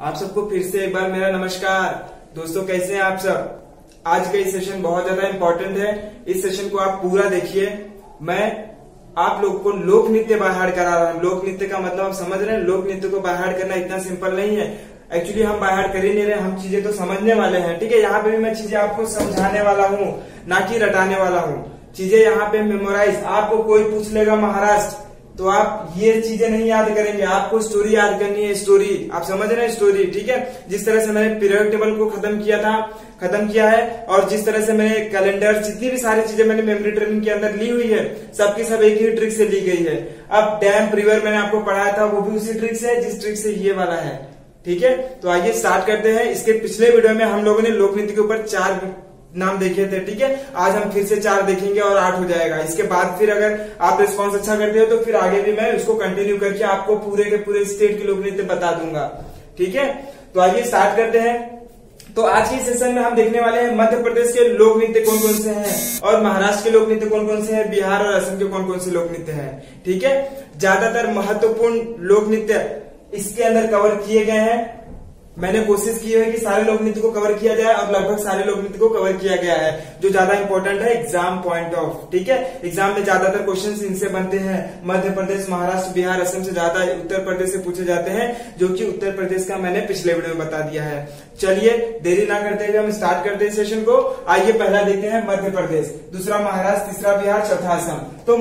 आप सबको फिर से एक बार मेरा नमस्कार। दोस्तों कैसे हैं आप सब। आज का ये सेशन बहुत ज्यादा इम्पोर्टेंट है। इस सेशन को आप पूरा देखिए। मैं आप लोग को लोक नृत्य बाहर करा रहा हूँ। लोक नृत्य का मतलब आप समझ रहे हैं। लोक नृत्य को बाहर करना इतना सिंपल नहीं है। एक्चुअली हम बाहर कर ही नहीं रहे, हम चीजें तो समझने वाले हैं। ठीक है, यहाँ पे भी मैं चीजें आपको समझाने वाला हूँ, ना कि रटाने वाला हूँ। चीजें यहाँ पे मेमोराइज। आपको कोई पूछ लेगा महाराष्ट्र, तो आप ये चीजें नहीं याद करेंगे, आपको स्टोरी याद करनी है। स्टोरी आप समझ रहे हैं, स्टोरी। ठीक है, जिस तरह से मैंने पीरियड टेबल को खत्म किया है और जिस तरह से मैंने कैलेंडर, जितनी भी सारी चीजें मैंने मेमोरी ट्रेनिंग के अंदर ली हुई है, सबकी सब एक ही ट्रिक से ली गई है। अब डैम रिवर मैंने आपको पढ़ाया था, वो भी उसी ट्रिक से है जिस ट्रिक से ये वाला है। ठीक है, तो आइए स्टार्ट करते हैं। इसके पिछले वीडियो में हम लोगों ने लोक नृत्य के ऊपर 4 नाम देखे थे। ठीक है, आज हम फिर से 4 देखेंगे और 8 हो जाएगा। इसके बाद फिर अगर आप रिस्पॉन्स अच्छा करते हो तो फिर आगे भी मैं उसको कंटिन्यू करके आपको पूरे के पूरे स्टेट के लोक नृत्य बता दूंगा। ठीक है, तो आइए स्टार्ट करते हैं। तो आज के सेशन में हम देखने वाले हैं मध्य प्रदेश के लोक नृत्य कौन कौन से हैं और महाराष्ट्र के लोक नृत्य कौन कौन से हैं, बिहार और असम के कौन कौन से लोक नृत्य हैं। ठीक है, ज्यादातर महत्वपूर्ण लोक नृत्य इसके अंदर कवर किए गए हैं। मैंने कोशिश की है कि सारे लोक नृत्य को कवर किया जाए और लगभग सारे लोक नृत्य को कवर किया गया है, जो ज्यादा इंपॉर्टेंट है एग्जाम पॉइंट ऑफ। ठीक है, एग्जाम में ज्यादातर क्वेश्चंस इनसे बनते हैं। मध्य प्रदेश, महाराष्ट्र, बिहार, असम से ज्यादा उत्तर प्रदेश से पूछे जाते हैं, जो कि उत्तर प्रदेश का मैंने पिछले वीडियो में बता दिया है। चलिए देरी ना करते हुए हम स्टार्ट करते हैं सेशन को। आइए पहला देखते हैं मध्य प्रदेश, दूसरा महाराष्ट्र, तीसरा बिहार, चौथा असम। तो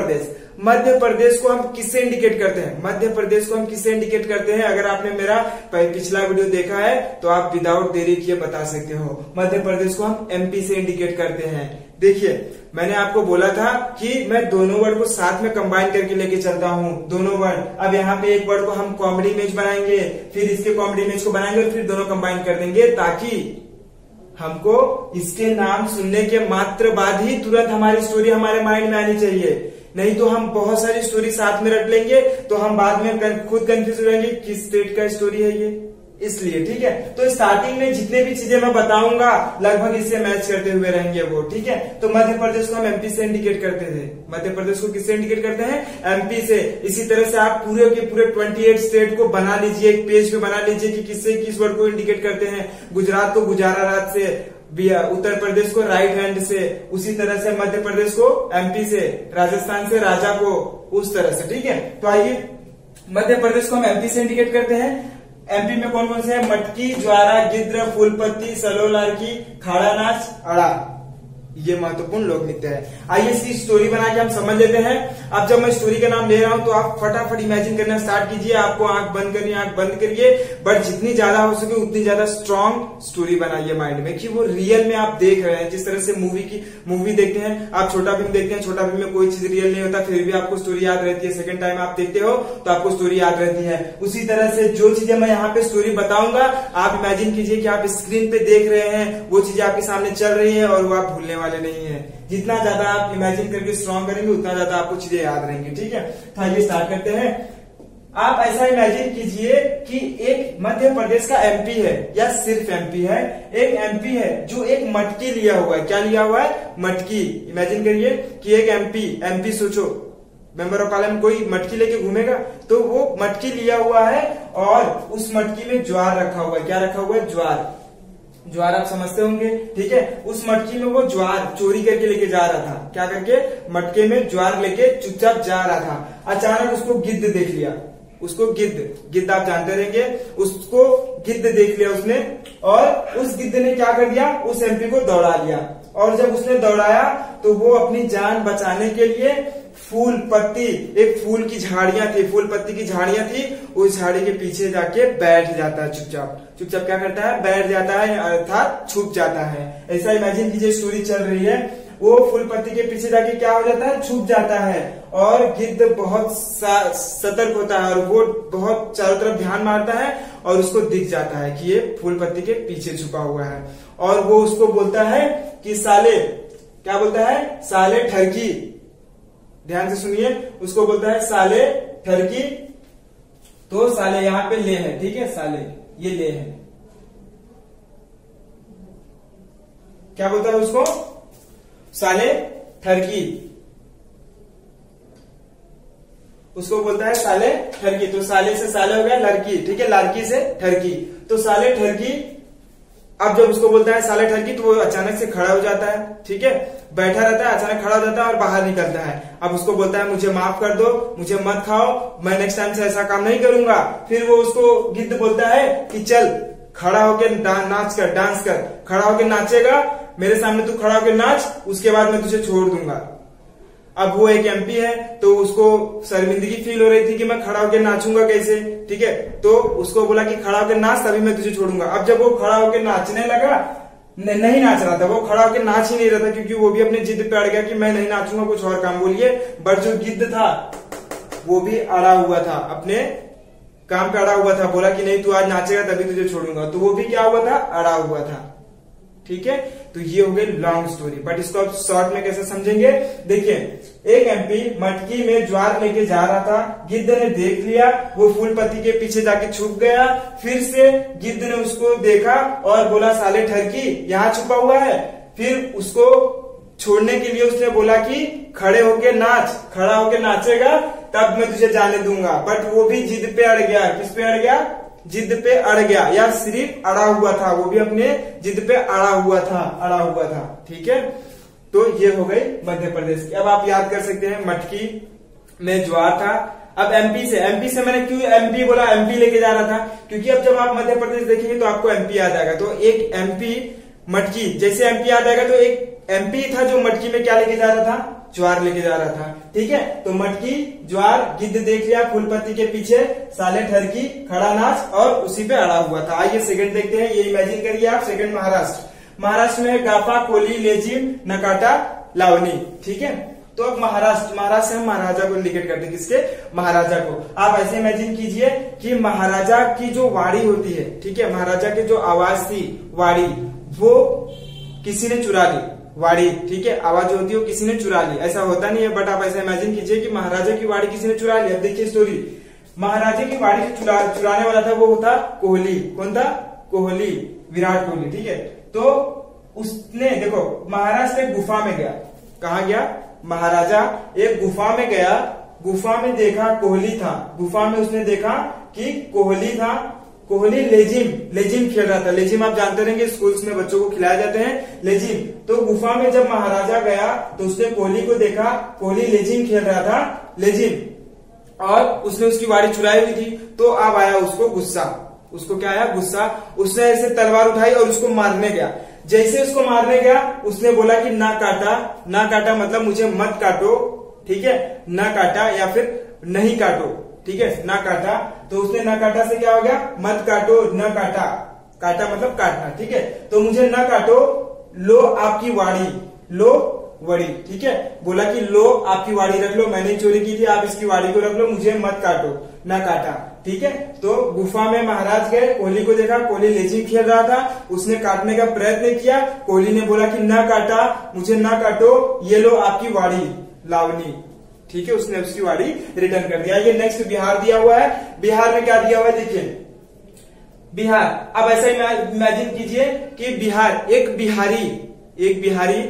मध्य प्रदेश को हम किससे इंडिकेट करते हैं? मध्य प्रदेश को हम किससे इंडिकेट करते हैं? अगर आपने मेरा पिछला वीडियो देखा है तो आप विदाउट देरी किए बता सकते हो। मध्य प्रदेश को हम एमपी से इंडिकेट करते हैं। देखिए, मैंने आपको बोला था कि मैं दोनों वर्ड को साथ में कंबाइन करके लेके चलता हूँ। दोनों वर्ड, अब यहाँ पे एक वर्ड को हम कॉमेडी इमेज बनाएंगे, फिर इसके कॉमेडी इमेज को बनाएंगे और फिर दोनों कंबाइन कर देंगे, ताकि हमको इसके नाम सुनने के मात्र बाद ही तुरंत हमारी स्टोरी हमारे माइंड में आनी चाहिए। नहीं तो हम बहुत सारी स्टोरी साथ में रट लेंगे तो हम बाद में खुद कंफ्यूज हो जाएंगे किस स्टेट का स्टोरी है ये। इसलिए ठीक है, तो स्टार्टिंग में जितने भी चीजें मैं बताऊंगा लगभग इससे मैच करते हुए रहेंगे वो। ठीक है, तो मध्य प्रदेश को हम एमपी से इंडिकेट करते थे। मध्य प्रदेश को किससे इंडिकेट करते हैं? एमपी से। इसी तरह से आप पूरे के पूरे 28 स्टेट को बना लीजिए, एक पेज पे बना लीजिए कि किससे किस वर्ड को इंडिकेट करते हैं। गुजरात को गुजारा रात से, उत्तर प्रदेश को राइट हैंड से, उसी तरह से मध्य प्रदेश को एमपी से, राजस्थान से राजा को, उस तरह से। ठीक है, तो आइए मध्य प्रदेश को हम एमपी से इंडिकेट करते हैं। एमपी में कौन कौन से हैं? मटकी, ज्वारा, गिद्र, फूलपत्ती, सलोलारकी, खाड़ा नाच, अड़ा। ये महत्वपूर्ण लोक नृत्य है। आइए इसकी स्टोरी बना के हम समझ लेते हैं। अब जब मैं स्टोरी का नाम ले रहा हूं तो आप फटाफट इमेजिन करना स्टार्ट कीजिए। आपको आंख बंद करनी, आंख बंद करिए, बट जितनी ज्यादा हो सके उतनी ज्यादा स्ट्रॉन्ग स्टोरी बनाइए माइंड में, कि वो रियल में आप देख रहे हैं। जिस तरह से मूवी देखते हैं आप, छोटा फिल्म देखते हैं, छोटा फिल्म में कोई चीज रियल नहीं होता, फिर भी आपको स्टोरी याद रहती है। सेकंड टाइम आप देखते हो तो आपको स्टोरी याद रहती है। उसी तरह से जो चीजें मैं यहाँ पे स्टोरी बताऊंगा, आप इमेजिन कीजिए कि आप स्क्रीन पे देख रहे हैं, वो चीजें आपके सामने चल रही है और वो आप भूलने वाले नहीं है। जितना ज्यादा आप इमेजिन करके स्ट्रॉन्ग करेंगे उतना ज्यादा आपको चीजें याद रहेंगी। ठीक है, तो आइए स्टार्ट करते हैं। आप ऐसा इमेजिन कीजिए कि एक मध्य प्रदेश का एमपी है, या सिर्फ एमपी है। एक एमपी है जो एक मटकी लिया हुआ है। क्या लिया हुआ है? मटकी। इमेजिन करिए कि एक एमपी सोचो, मेंबर ऑफ पार्लियामेंट कोई मटकी लेके घूमेगा, तो वो मटकी लिया हुआ है और उस मटकी में ज्वार रखा हुआ है। क्या रखा हुआ है? ज्वार आप समझते होंगे। ठीक है, उस मटकी में वो ज्वार चोरी करके लेके जा रहा था। क्या करके? मटके में ज्वार लेके चुपचाप जा रहा था। अचानक उसको गिद्ध देख लिया। उसको गिद्ध आप जानते रहेंगे, उसको गिद्ध देख लिया उसने, और उस गिद्ध ने क्या कर दिया? उस एमपी को दौड़ा लिया। और जब उसने दौड़ाया तो वो अपनी जान बचाने के लिए फूल पत्ती, एक फूल की झाड़ियां थी, फूल पत्ती की झाड़ियां थी, उस झाड़ी के पीछे जाके बैठ जाता है। चुपचाप क्या करता है? बैठ जाता है, अर्थात छुप जाता है। ऐसा इमेजिन कीजिए स्टोरी चल रही है, वो फूल पत्ती के पीछे जाके क्या हो जाता है? छुप जाता है। और गिद्ध बहुत सतर्क होता है और वो बहुत चारों तरफ ध्यान मारता है और उसको दिख जाता है कि ये फूल पत्ती के पीछे छुपा हुआ है। और वो उसको बोलता है कि साले, क्या बोलता है? साले ठरकी। ध्यान से सुनिए, उसको बोलता है साले ठरकी। तो साले यहाँ पे ले है। ठीक है, साले ये ले है। क्या बोलता है उसको? साले ठरकी। उसको बोलता है साले ठरकी। तो साले से साले हो गया लड़की, ठीक है, लड़की से ठरकी। तो साले ठरकी, अब जब उसको बोलता है साले ठरकी तो वो अचानक से खड़ा हो जाता है, ठीक है, बैठा रहता है, अचानक खड़ा हो जाता है और बाहर निकलता है। अब उसको बोलता है मुझे माफ कर दो, मुझे मत खाओ, मैं नेक्स्ट टाइम से ऐसा काम नहीं करूंगा। फिर वो उसको गिद्ध बोलता है कि चल खड़ा होकर नाच कर, डांस कर, खड़ा होकर नाचेगा, मेरे सामने तू खड़ा होकर नाच, उसके बाद मैं तुझे छोड़ दूंगा। अब वो एक एमपी है तो उसको शर्मिंदगी फील हो रही थी कि मैं खड़ा होकर नाचूंगा कैसे, ठीक है, तो उसको बोला कि खड़ा होकर नाच तभी मैं तुझे छोड़ूंगा। अब जब वो खड़ा होकर नाचने लगा, नहीं नाच रहा था, वो खड़ा होकर नाच ही नहीं रहा था क्योंकि वो भी अपने जिद पे अड़ गया कि मैं नहीं नाचूंगा, कुछ और काम बोलिए। बट जो गिद्ध था वो भी अड़ा हुआ था, अपने काम पे अड़ा हुआ था, बोला कि नहीं तू आज नाचेगा तभी तुझे छोड़ूंगा। तो वो भी क्या हुआ था, अड़ा हुआ था, ठीक है। तो ये हो गई लॉन्ग स्टोरी, बट इसको आप शॉर्ट में कैसे समझेंगे। देखिए, एक एमपी मटकी में ज्वार लेके जा रहा था, गिद्ध ने देख लिया, वो फूल पत्ती के पीछे जाके छुप गया। फिर से गिद्ध ने उसको देखा और बोला साले ठरकी यहाँ छुपा हुआ है। फिर उसको छोड़ने के लिए उसने बोला कि खड़े होके नाच, खड़ा होके नाचेगा तब मैं तुझे जाने दूंगा। बट वो भी जिद पे अड़ गया। किस पे अड़ गया, जिद पे अड़ गया, या सिर्फ अड़ा हुआ था, वो भी अपने जिद पे अड़ा हुआ था, ठीक है। तो ये हो गई मध्य प्रदेश की। अब आप याद कर सकते हैं मटकी में ज्वार था। अब एमपी से मैंने क्यों एमपी बोला, एमपी लेके जा रहा था क्योंकि अब जब आप मध्य प्रदेश देखेंगे तो आपको एमपी याद आएगा। तो एक एमपी मटकी, जैसे एमपी याद आएगा तो एक एमपी था जो मटकी में क्या लेके जा रहा था, ज्वार लेके जा रहा था, ठीक है। तो मटकी, ज्वार, गिद्ध देख लिया फूल पत्ती के पीछे, साले ठरकी खड़ा नाच, और उसी पे अड़ा हुआ था। आइए सेकंड देखते हैं, ये इमेजिन करिए आप। सेकंड महाराष्ट्र में गाफा, कोली, लेजिम, नकाटा, लावनी, ठीक है। तो अब महाराष्ट्र से हम महाराजा को रिलेट करते हैं, किसके, महाराजा को। आप ऐसे इमेजिन कीजिए कि महाराजा की जो वाड़ी होती है, ठीक है, महाराजा की जो आवाज थी वाड़ी, वो किसी ने चुरा ली, वाड़ी, ठीक है, आवाज जो होती है वो किसी ने चुरा ली। ऐसा होता नहीं है, बट आप ऐसा इमेजिन कीजिए कि महाराजा की वाड़ी किसी ने चुरा ली। अब देखिए स्टोरी, महाराजा की वाड़ी चुराने वाला था वो था कोहली। कौन था, कोहली, विराट कोहली, ठीक है। तो उसने देखो, महाराष्ट्र एक गुफा में गया। कहा गया, महाराजा एक गुफा में गया, गुफा में देखा कोहली था, गुफा में उसने देखा कि कोहली था। कोहली लेजिम खेल रहा था। लेजिम आप जानते रहेंगे, स्कूल्स में बच्चों को खिलाए जाते हैं लेजिम। तो गुफा में जब महाराजा गया तो उसने कोहली को देखा, कोहली लेजिम खेल रहा था, लेजिम, और उसने उसकी वाड़ी चुराई हुई थी। तो अब आया उसको गुस्सा, उसको क्या आया, गुस्सा। उसने ऐसे तलवार उठाई और उसको मारने गया। जैसे उसको मारने गया उसने बोला कि ना काटा मतलब मुझे मत काटो, ठीक है, ना काटा या फिर नहीं काटो, ठीक है, ना काटा। तो उसने ना काटा से क्या हो गया, मत काटो, न काटा, काटा मतलब काटना, ठीक है। तो मुझे ना काटो, लो आपकी वाड़ी, लो वड़ी, ठीक है, बोला कि लो आपकी वाड़ी रख लो, मैंने चोरी की थी, आप इसकी वाड़ी को रख लो, मुझे मत काटो, ना काटा, ठीक है। तो गुफा में महाराज गए, कोहली को देखा, कोहली लेजिम खेल रहा था, उसने काटने का प्रयत्न किया, कोहली ने बोला कि ना काटा, मुझे ना काटो, ये लो आपकी वाड़ी, लावनी, ठीक है, उसने उसकी वाड़ी रिटर्न कर दिया। ये नेक्स्ट बिहार दिया हुआ है। बिहार में क्या दिया हुआ है, देखिए बिहार। अब ऐसा इमेजिन कीजिए कि बिहार, एक बिहारी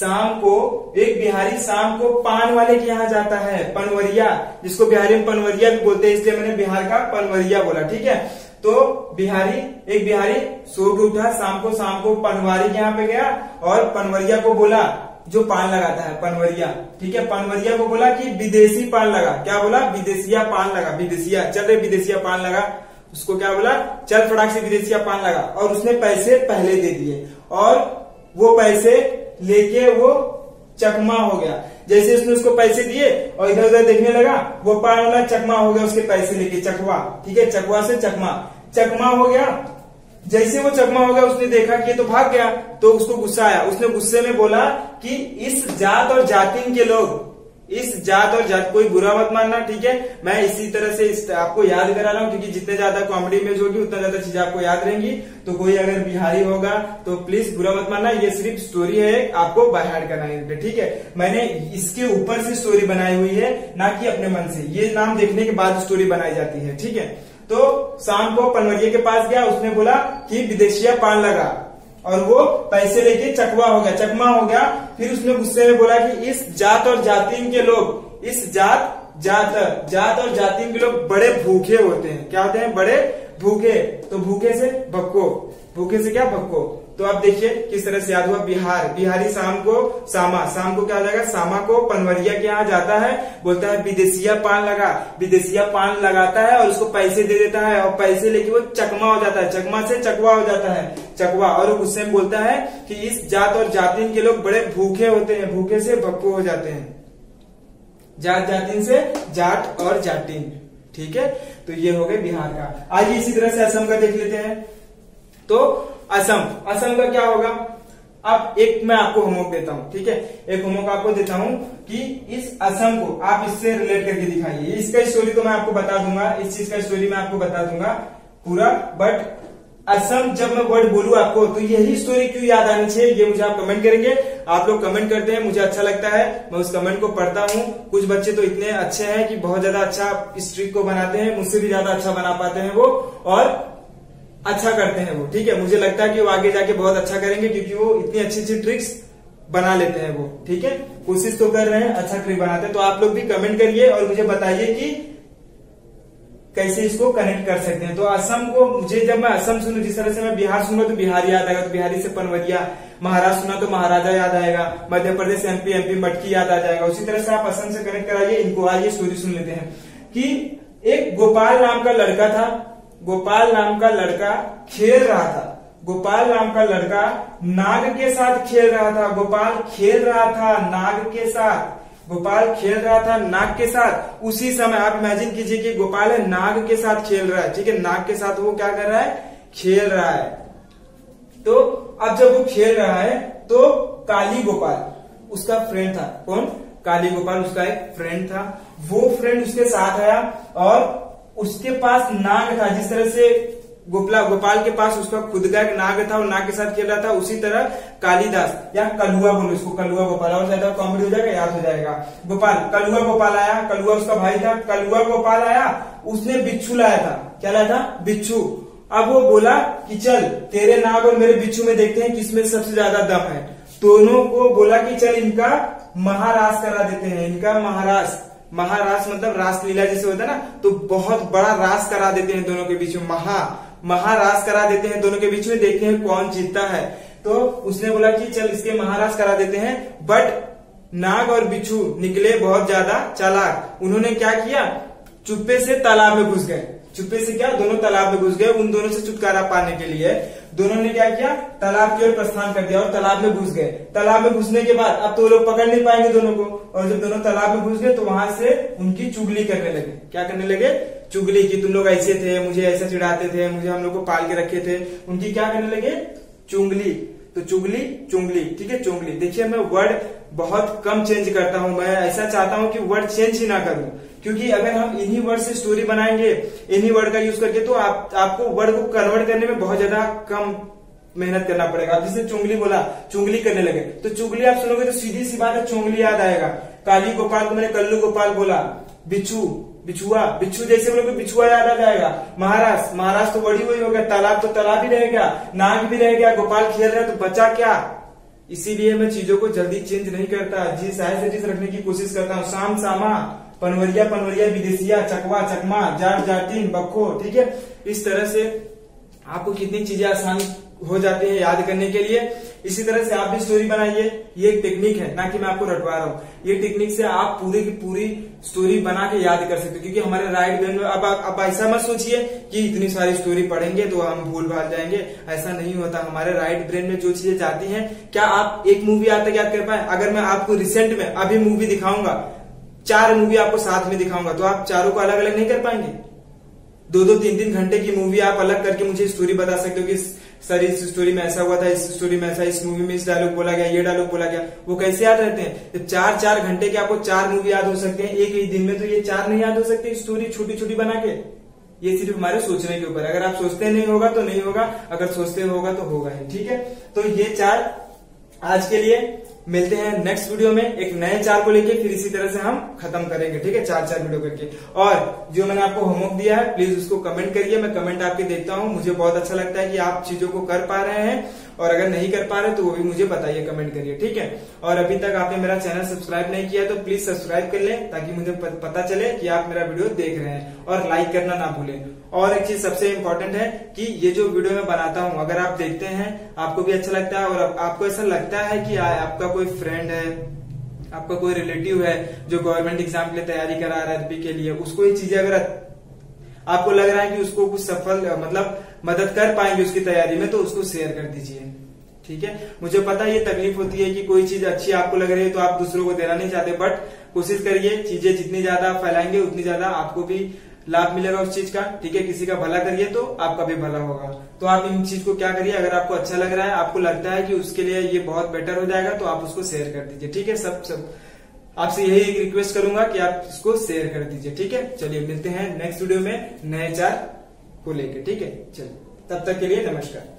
शाम को पान वाले के यहाँ जाता है, पनवरिया, जिसको बिहारी में पनवरिया भी बोलते हैं, इसलिए मैंने बिहार का पनवरिया बोला, ठीक है। तो एक बिहारी सो के उठा, शाम को पनवारी के यहाँ पे गया और पनवरिया को बोला, जो पान लगाता है पनवरिया, ठीक है, पनवरिया को बोला कि विदेशी पान लगा। क्या बोला, विदेशिया पान लगा, विदेशिया, चल रे विदेशिया पान लगा। उसको क्या बोला, चल फटाक से विदेशिया पान लगा। और उसने पैसे पहले दे दिए और वो पैसे लेके वो चकमा हो गया। जैसे उसने उसको पैसे दिए और इधर उधर देखने लगा, वो पान वाला चकमा हो गया उसके पैसे लेके, चकवा, ठीक है, चकवा से चकमा हो गया। जैसे वो चकमा हो गया उसने देखा कि ये तो भाग गया, तो उसको गुस्सा आया। उसने गुस्से में बोला कि इस जात और जातिन के लोग, इस जात और जात, कोई बुरा मत मानना, ठीक है, मैं इसी तरह से आपको याद करा रहा हूँ क्योंकि जितने ज्यादा कॉमेडी में होगी उतना ज्यादा चीजें आपको याद रहेंगी। तो कोई अगर बिहारी होगा तो प्लीज बुरा मत मानना, ये सिर्फ स्टोरी है, आपको बाय हार्ट करना है, ठीक है। मैंने इसके ऊपर से स्टोरी बनाई हुई है, ना कि अपने मन से। ये नाम देखने के बाद स्टोरी बनाई जाती है, ठीक है। तो शाम को पनवरिया के पास गया, उसने बोला कि विदेशिया पान लगा और वो पैसे लेके चकमा हो गया। फिर उसने गुस्से में बोला कि इस जात और जातिन के लोग, इस जात जात और जातिन के लोग बड़े भूखे होते हैं। क्या होते हैं? बड़े भूखे। तो भूखे से भक्को, भूखे से क्या? भक्को। तो आप देखिए किस तरह से याद हुआ। बिहार, बिहारी शाम को सामा, शाम को क्या हो जाएगा? सामा को पनवरिया के यहाँ जाता है, बोलता है विदेशिया पान लगा, विदेशिया पान लगाता है और उसको पैसे दे देता है और पैसे लेके वो चकमा हो जाता है, चकमा से चकवा हो जाता है, चकवा। और उससे बोलता है कि इस जात और जातिन के लोग बड़े भूखे होते हैं, भूखे से भक्को हो जाते हैं। जात जातिन से जाट और जाटिन। ठीक है, तो ये हो गए बिहार का। आइए इसी तरह से असम का देख लेते हैं। तो असम का क्या होगा? अब एक मैं आपको होमवर्क देता हूं, ठीक है, एक होमवर्क आपको देता हूं कि इस असम को आप इससे रिलेट करके दिखाइए। इसका स्टोरी तो मैं आपको बता दूंगा, इस चीज का स्टोरी मैं आपको बता दूंगा पूरा, बट असम जब मैं वर्ड बोलूं आपको तो यही स्टोरी क्यों याद आनी चाहिए, ये मुझे आप कमेंट करेंगे। आप लोग कमेंट करते हैं, मुझे अच्छा लगता है, मैं उस कमेंट को पढ़ता हूं। कुछ बच्चे तो इतने अच्छे हैं कि बहुत ज्यादा अच्छा इस ट्रिक को बनाते हैं, मुझसे भी ज्यादा अच्छा बना पाते हैं वो, और अच्छा करते हैं वो। ठीक है, मुझे लगता है कि वो आगे जाके बहुत अच्छा करेंगे क्योंकि वो इतनी अच्छी अच्छी ट्रिक्स बना लेते हैं वो। ठीक है, कोशिश तो कर रहे हैं, अच्छा ट्रिक बनाते हैं। तो आप लोग भी कमेंट करिए और मुझे बताइए कि कैसे इसको कनेक्ट कर सकते हैं। तो असम को मुझे, जब मैं असम सुनूं, जिस तरह से मैं बिहार सुनूं तो बिहार याद आएगा, तो बिहारी से पनवरिया, महाराष्ट्र सुना तो महाराजा याद आएगा, मध्य प्रदेश एमपी मटकी याद आ जाएगा। उसी तरह से आप असम से कनेक्ट कराइए इनको। आइए स्टोरी सुन लेते हैं कि एक गोपाल नाम का लड़का था, गोपाल नाम का लड़का खेल रहा था, गोपाल नाम का लड़का नाग के साथ खेल रहा था, गोपाल खेल रहा था नाग के साथ, गोपाल खेल रहा था नाग के साथ। उसी समय आप इमेजिन कीजिए कि गोपाल है नाग के साथ खेल रहा है, ठीक है, नाग के साथ वो क्या कर रहा है? खेल रहा है। तो अब जब वो खेल रहा है तो काली गोपाल उसका फ्रेंड था। कौन? काली गोपाल उसका एक फ्रेंड था। वो फ्रेंड उसके साथ आया और उसके पास नाग था। जिस तरह से गोपाल के पास उसका खुद का एक नाग था और नाग के साथ खेल रहा था, उसी तरह कालिदास या कलुआ बोलो इसको, कलुआ गोपाल, और ज्यादा कॉमेडी हो जाएगा, याद हो जाएगा। गोपाल, कलुआ गोपाल आया, कलुआ उसका भाई था, कलुआ गोपाल आया, उसने बिच्छू लाया था। क्या लाया था? बिच्छू। अब वो बोला कि चल तेरे नाग और मेरे बिच्छू में देखते हैं किसमें सबसे ज्यादा दम है। दोनों को बोला कि चल इनका महारास करा देते हैं, इनका महारास, महारास मतलब रासलीला जैसे होता है ना, तो बहुत बड़ा रास करा देते हैं दोनों के बीच में, महारास करा देते हैं दोनों के बीच में, देखते हैं कौन जीतता है। तो उसने बोला कि चल इसके महारास करा देते हैं, बट नाग और बिच्छू निकले बहुत ज्यादा चालाक। उन्होंने क्या किया? चुप्पे से तालाब में घुस गए। चुप्पे से क्या? दोनों तालाब में घुस गए। उन दोनों से छुटकारा पाने के लिए दोनों ने क्या किया? तालाब की ओर प्रस्थान कर दिया और तालाब में घुस गए। तालाब में घुसने के बाद अब तो लोग पकड़ नहीं पाएंगे दोनों को, और जब दोनों तालाब में घुस गए तो वहां से उनकी चुगली करने लगे। क्या करने लगे? चुगली की, तुम लोग ऐसे थे, मुझे ऐसा चिढ़ाते थे, मुझे हम लोग को पाल के रखे थे। उनकी क्या करने लगे? चुगली। तो चुगली, चुगली, ठीक है, चुगली। देखिए मैं वर्ड बहुत कम चेंज करता हूं, मैं ऐसा चाहता हूं कि वर्ड चेंज ही ना करूं, क्योंकि अगर हम इन्हीं वर्ड से स्टोरी बनाएंगे, इन्हीं वर्ड का यूज करके, तो आपको वर्ड को कन्वर्ट करने में बहुत ज्यादा कम मेहनत करना पड़ेगा। अब जिसे चुगली बोला, चुगली करने लगे, तो चुगली आप सुनोगे तो सीधी सी बात है चुगली याद आएगा। काली गोपाल को मैंने कल्लू गोपाल बोला, बिच्छू, बिछुआ, बिच्छू जैसे बोलोगे बिछुआ याद आ जाएगा। महाराज, महाराज तो बड़ी हुई हो गया, तालाब तो तालाब ही रह गया, नाग भी रह गया, गोपाल खेल रहा है तो बचा क्या। इसीलिए मैं चीजों को जल्दी चेंज नहीं करता, जिस ऐसे चीज रखने की कोशिश करता हूँ। शाम सामा, पनवरिया पनवरिया, विदेशिया, चकवा चकमा, जाट जाटिन, बक्खो, ठीक है। इस तरह से आपको कितनी चीजें आसान हो जाती है याद करने के लिए। इसी तरह से आप भी स्टोरी बनाइए, ये एक टेक्निक है, ना कि मैं आपको रटवा रहा हूँ। ये टेक्निक से आप पूरी की पूरी स्टोरी बना के याद कर सकते हो, क्योंकि हमारे राइट ब्रेन में अब ऐसा मत सोचिए कि इतनी सारी स्टोरी पढ़ेंगे तो हम भूल भाल जाएंगे, ऐसा नहीं होता। हमारे राइट ब्रेन में जो चीजें जाती हैं, क्या आप एक मूवी आज तक याद कर पाए? अगर मैं आपको रिसेंट में अभी मूवी दिखाऊंगा, 4 मूवी आपको साथ में दिखाऊंगा, तो आप चारों को अलग अलग नहीं कर पाएंगे। 2-2, 3-3 घंटे की मूवी आप अलग करके मुझे स्टोरी बता सकते हो कि सर इस स्टोरी में ऐसा हुआ था, इस स्टोरी में ऐसा, इस मूवी में इस डायलॉग बोला गया, ये डायलॉग बोला गया। वो कैसे याद रहते हैं? जब 4-4 घंटे के आपको 4 मूवी याद हो सकते हैं एक ही दिन में, तो ये 4 नहीं याद हो सकते स्टोरी छोटी छोटी बना के। ये सिर्फ हमारे सोचने के ऊपर, अगर आप सोचते नहीं होगा तो नहीं होगा, अगर सोचते होगा तो होगा ही, ठीक है। तो ये 4 आज के लिए। मिलते हैं नेक्स्ट वीडियो में एक नए 4 को लेके, फिर इसी तरह से हम खत्म करेंगे, ठीक है, 4-4 वीडियो करके। और जो मैंने आपको होमवर्क दिया है प्लीज उसको कमेंट करिए, मैं कमेंट आपके देखता हूँ, मुझे बहुत अच्छा लगता है कि आप चीजों को कर पा रहे हैं। और अगर नहीं कर पा रहे तो वो भी मुझे बताइए, कमेंट करिए, ठीक है। और अभी तक आपने मेरा चैनल सब्सक्राइब नहीं किया तो प्लीज सब्सक्राइब कर लें, ताकि मुझे पता चले कि आप मेरा वीडियो देख रहे हैं, और लाइक करना ना भूलें। और एक चीज सबसे इम्पोर्टेंट है कि ये जो वीडियो मैं बनाता हूँ, अगर आप देखते हैं आपको भी अच्छा लगता है, और आपको ऐसा लगता है कि आपका कोई फ्रेंड है, आपका कोई रिलेटिव है जो गवर्नमेंट एग्जाम के लिए तैयारी करा रहा है, आरबी के लिए, उसको ये चीजें अगर आपको लग रहा है कि उसको कुछ सफल मतलब मदद कर पाएंगे उसकी तैयारी में, तो उसको शेयर कर दीजिए, ठीक है। मुझे पता है ये तकलीफ होती है कि कोई चीज अच्छी आपको लग रही है तो आप दूसरों को देना नहीं चाहते, बट कोशिश करिए, चीजें जितनी ज्यादा फैलाएंगे उतनी ज्यादा आपको भी लाभ मिलेगा उस चीज का, ठीक है। किसी का भला करिए तो आपका भी भला होगा। तो आप इन चीज को क्या करिए, अगर आपको अच्छा लग रहा है, आपको लगता है कि उसके लिए ये बहुत बेटर हो जाएगा, तो आप उसको शेयर कर दीजिए, ठीक है। सब आपसे यही रिक्वेस्ट करूंगा कि आप इसको शेयर कर दीजिए, ठीक है। चलिए मिलते हैं नेक्स्ट वीडियो में नए 4 को लेकर, ठीक है। चलिए तब तक के लिए नमस्कार।